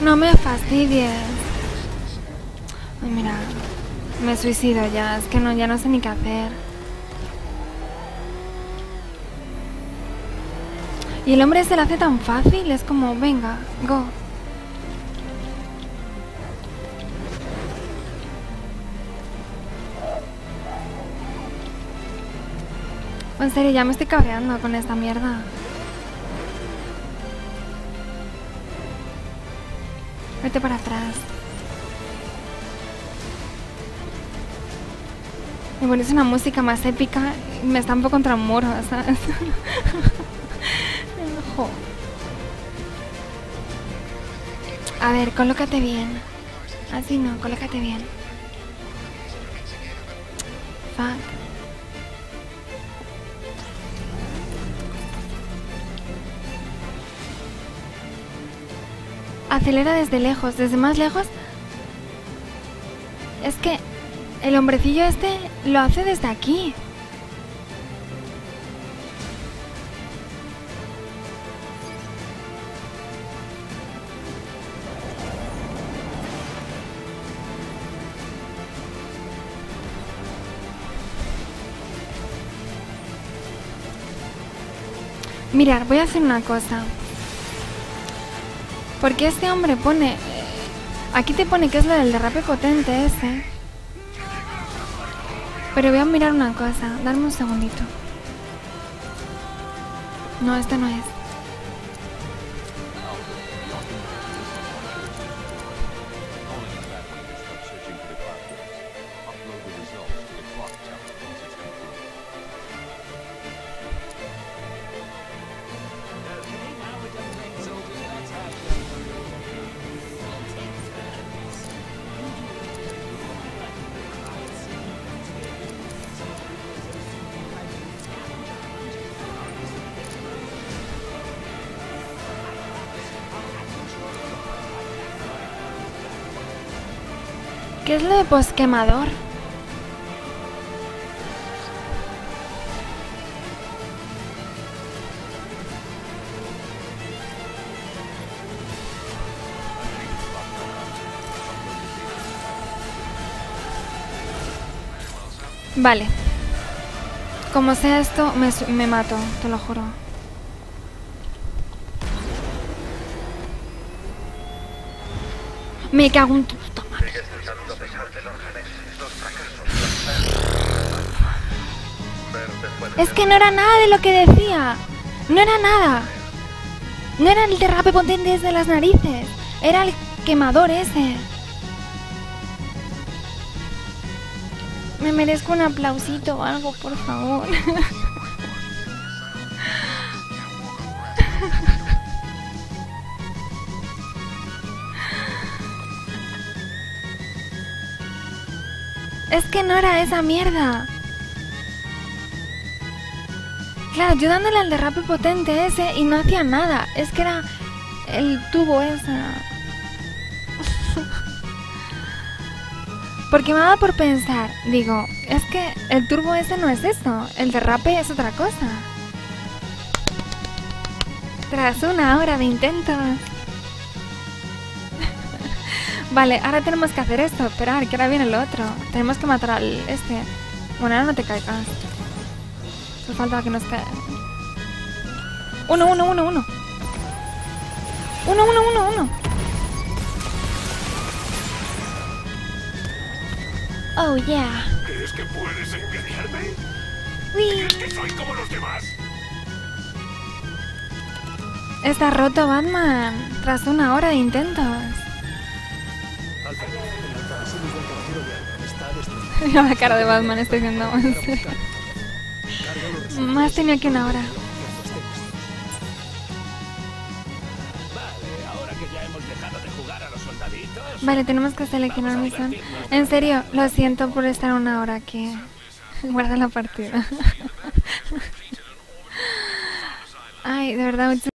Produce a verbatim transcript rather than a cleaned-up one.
No me fastidies. Ay, mira, me suicido ya, es que no, ya no sé ni qué hacer. Y el hombre se lo hace tan fácil, es como, venga, go. En serio, ya me estoy cabreando con esta mierda. Vete para atrás. Me pones una música más épica y me estampo contra un muro, ¿sabes? Jo. A ver, colócate bien. Así no, colócate bien. Fuck. Acelera desde lejos, desde más lejos. Es que el hombrecillo este lo hace desde aquí. Mirad, voy a hacer una cosa. Porque este hombre pone... Aquí te pone que es lo del derrape potente ese. Pero voy a mirar una cosa. Dame un segundito. No, esto no es. ¿Qué es lo de posquemador? Vale. Como sea esto, me, me mato, te lo juro. Me cago en tu puta madre. Es que no era nada de lo que decía. No era nada. No era el derrape potente desde las narices. Era el quemador ese. Me merezco un aplausito o algo, por favor. Es que no era esa mierda. Claro, yo dándole al derrape potente ese y no hacía nada. Es que era el tubo ese. Porque me daba por pensar, digo, es que el turbo ese no es eso, el derrape es otra cosa. Tras una hora de intentos. Vale, ahora tenemos que hacer esto, esperar, que ahora viene el otro. Tenemos que matar al este. Bueno, ahora no te caigas. Solo falta que nos caiga. Uno, uno, uno, uno. Uno, uno, uno, uno. Oh, yeah. ¿Crees que puedes engañarme? Uy. ¿Crees que soy como los demás? Está roto Batman, tras una hora de intentos. Mira la cara de Batman, estoy viendo. Más tenía que una hora. Vale, tenemos que seleccionar misión. En serio, lo siento por estar una hora aquí. Guarda la partida. Ay, de verdad, muchas